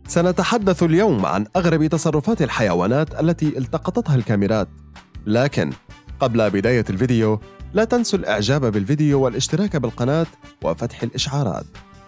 سنتحدث اليوم عن أغرب تصرفات الحيوانات التي التقطتها الكاميرات. لكن قبل بداية الفيديو لا تنسوا الإعجاب بالفيديو والاشتراك بالقناة وفتح الإشعارات.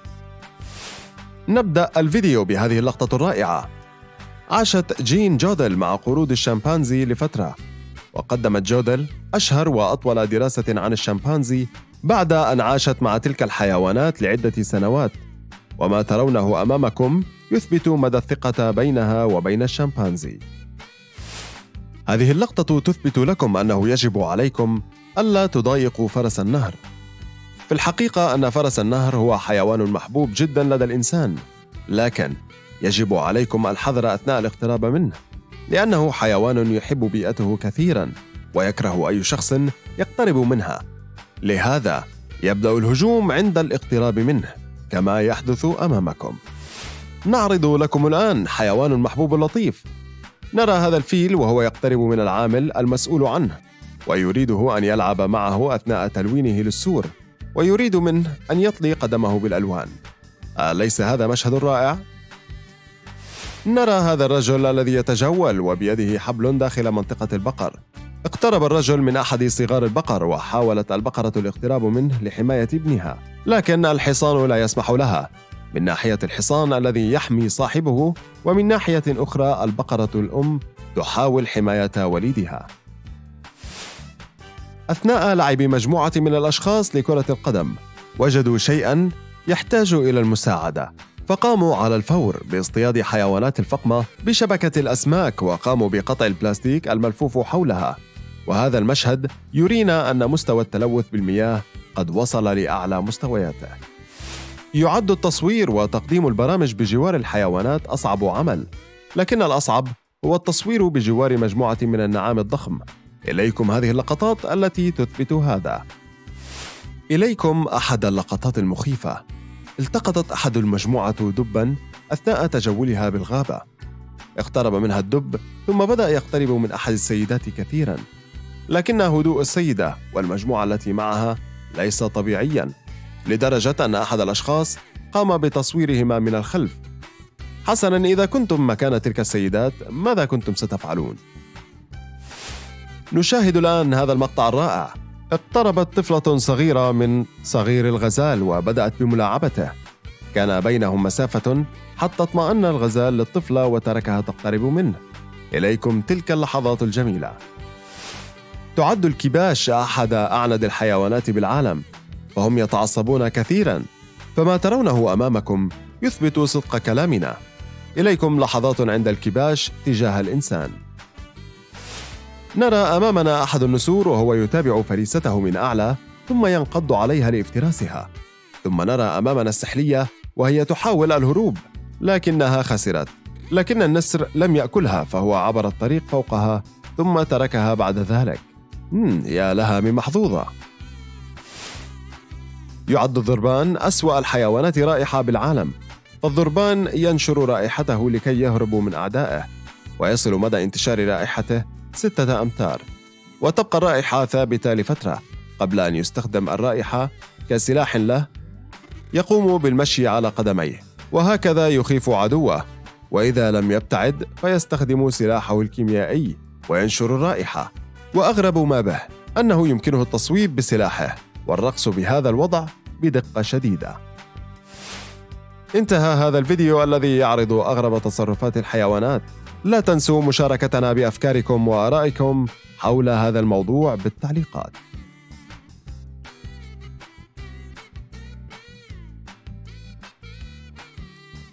نبدأ الفيديو بهذه اللقطة الرائعة. عاشت جين جودل مع قرود الشمبانزي لفترة، وقدمت جودل أشهر وأطول دراسة عن الشمبانزي بعد أن عاشت مع تلك الحيوانات لعدة سنوات، وما ترونه أمامكم يثبت مدى الثقة بينها وبين الشمبانزي. هذه اللقطة تثبت لكم أنه يجب عليكم ألا تضايقوا فرس النهر. في الحقيقة أن فرس النهر هو حيوان محبوب جدا لدى الإنسان، لكن يجب عليكم الحذر أثناء الاقتراب منه، لأنه حيوان يحب بيئته كثيرا ويكره أي شخص يقترب منها. لهذا يبدأ الهجوم عند الاقتراب منه كما يحدث أمامكم. نعرض لكم الآن حيوان محبوب لطيف. نرى هذا الفيل وهو يقترب من العامل المسؤول عنه، ويريده أن يلعب معه أثناء تلوينه للسور، ويريد منه أن يطلي قدمه بالألوان. أليس هذا مشهد رائع؟ نرى هذا الرجل الذي يتجول وبيده حبل داخل منطقة البقر. اقترب الرجل من أحد صغار البقر، وحاولت البقرة الاقتراب منه لحماية ابنها، لكن الحصان لا يسمح لها. من ناحية الحصان الذي يحمي صاحبه، ومن ناحية أخرى البقرة الأم تحاول حماية وليدها. أثناء لعب مجموعة من الأشخاص لكرة القدم، وجدوا شيئاً يحتاج إلى المساعدة، فقاموا على الفور باصطياد حيوانات الفقمة بشبكة الأسماك، وقاموا بقطع البلاستيك الملفوف حولها. وهذا المشهد يرينا أن مستوى التلوث بالمياه قد وصل لأعلى مستوياته. يعد التصوير وتقديم البرامج بجوار الحيوانات أصعب عمل، لكن الأصعب هو التصوير بجوار مجموعة من النعام الضخم. إليكم هذه اللقطات التي تثبت هذا. إليكم أحد اللقطات المخيفة. التقطت أحد المجموعة دباً أثناء تجولها بالغابة. اقترب منها الدب، ثم بدأ يقترب من أحد السيدات كثيراً، لكن هدوء السيدة والمجموعة التي معها ليس طبيعياً، لدرجة أن أحد الأشخاص قام بتصويرهما من الخلف. حسناً، إذا كنتم مكان تلك السيدات ماذا كنتم ستفعلون؟ نشاهد الآن هذا المقطع الرائع. اقتربت طفلة صغيرة من صغير الغزال وبدأت بملاعبته. كان بينهم مسافة حتى اطمأن الغزال للطفلة وتركها تقترب منه. إليكم تلك اللحظات الجميلة. تعد الكباش أحد أعند الحيوانات بالعالم، فهم يتعصبون كثيرا، فما ترونه أمامكم يثبت صدق كلامنا. إليكم لحظات عند الكباش تجاه الإنسان. نرى أمامنا أحد النسور وهو يتابع فريسته من أعلى، ثم ينقض عليها لافتراسها. ثم نرى أمامنا السحلية وهي تحاول الهروب، لكنها خسرت. لكن النسر لم يأكلها، فهو عبر الطريق فوقها ثم تركها بعد ذلك. يا لها من محظوظة. يعد الضربان أسوأ الحيوانات رائحة بالعالم، فالضربان ينشر رائحته لكي يهرب من أعدائه، ويصل مدى انتشار رائحته 6 أمتار، وتبقى الرائحة ثابتة لفترة قبل أن يستخدم الرائحة كسلاح له. يقوم بالمشي على قدميه، وهكذا يخيف عدوه، وإذا لم يبتعد فيستخدم سلاحه الكيميائي وينشر الرائحة. وأغرب ما به أنه يمكنه التصويب بسلاحه والرقص بهذا الوضع بدقة شديدة. انتهى هذا الفيديو الذي يعرض أغرب تصرفات الحيوانات. لا تنسوا مشاركتنا بأفكاركم وآرائكم حول هذا الموضوع بالتعليقات.